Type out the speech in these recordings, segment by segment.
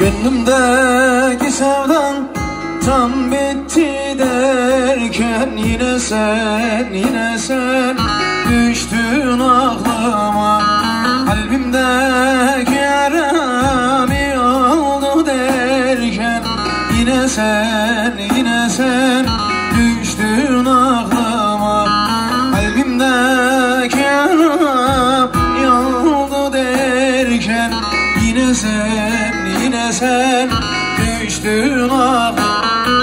Gönlümdeki sevdan tam bitti derken yine sen düştün aklıma. Kalbimdeki yaram iyi oldu derken yine sen düştün aklıma. Kalbimdeki yaram iyi oldu derken yine sen düştün aklıma.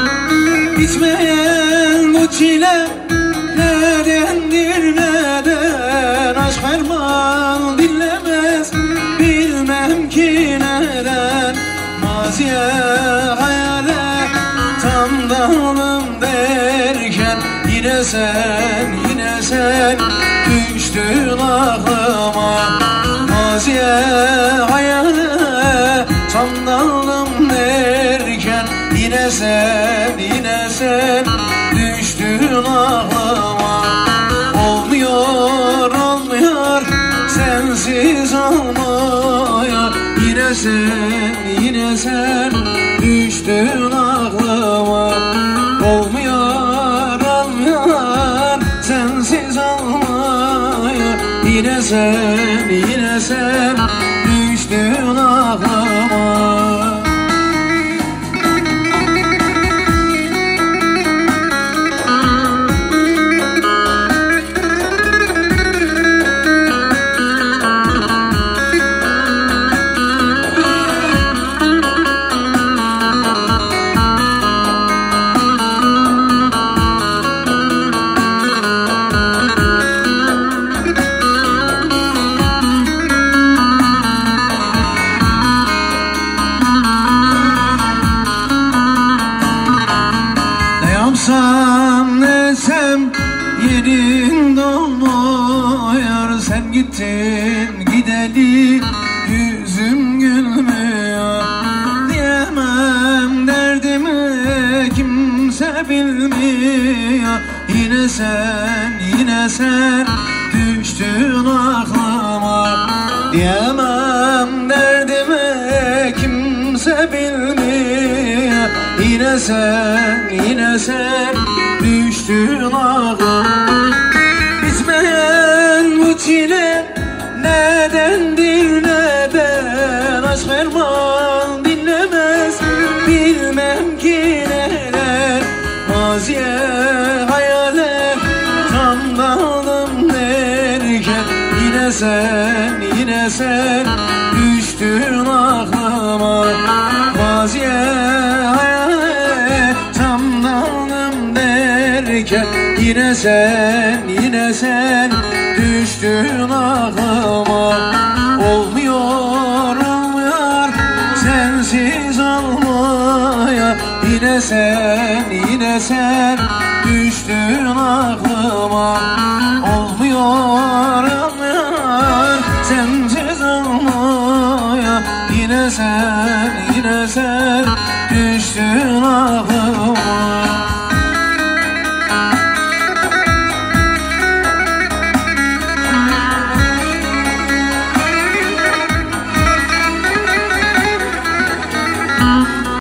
Bitmeyen bu çile nedendir neden? Aşk ferman dinlemez bilmem ki neden. Maziye hayale tam dalım derken yine sen düştün aklıma. Maziye hayale tam dalım derken yine sen düştün aklıma. Olmuyor sensiz olmuyor. Yine sen düştün aklıma. Olmuyor sensiz olmuyor. Yine sen düştün aklıma. Ne etsem yerin dolmuyor. Sen gittin gideli yüzüm gülmüyor. Diyemem derdimi kimse bilmiyor. Yine sen düştün aklıma. Diyemem derdimi kimse bilmiyor. Yine sen düştün aklıma. Bitmeyen bu çile nedendir neden? Aşk ferman dinlemez bilmem ki neler. Maziye hayale tam daldım derken yine sen düştün aklıma. Maziye hayale tam daldım derken yine sen düştün aklıma. Olmuyor sensiz olmaya. Yine sen düştün aklıma. Olmuyor sensiz olmaya. Yine sen düştün aklıma.